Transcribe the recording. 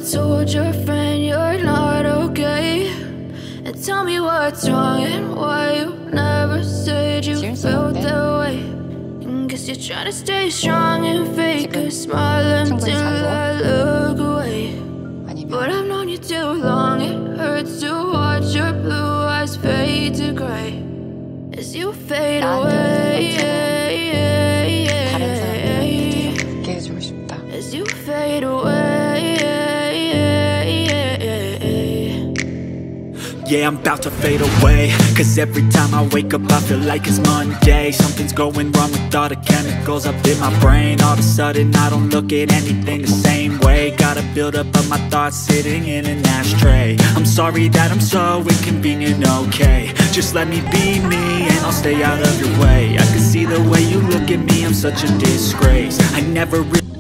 told your friend you're not okay? And tell me what's wrong and why you never said you felt that way. And guess you're trying to stay strong and fake a smile until I look away. But I've known you too long, it hurts to watch your blue eyes fade to gray as you fade away. As you fade away. Yeah, I'm about to fade away, cause every time I wake up I feel like it's Monday. Something's going wrong with all the chemicals up in my brain. All of a sudden I don't look at anything the same way. Got a buildup of my thoughts sitting in an ashtray. I'm sorry that I'm so inconvenient, okay? Just let me be me and I'll stay out of your way. I can see the way you look at me, I'm such a disgrace. I never really